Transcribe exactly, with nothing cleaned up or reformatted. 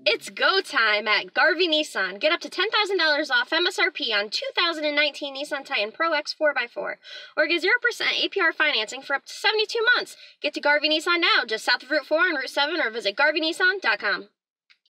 It's go time at Garvey Nissan. Get up to ten thousand dollars off M S R P on two thousand nineteen Nissan Titan Pro X four by four. Or get zero percent A P R financing for up to seventy-two months. Get to Garvey Nissan now, just south of Route four and Route seven, or visit garvey nissan dot com.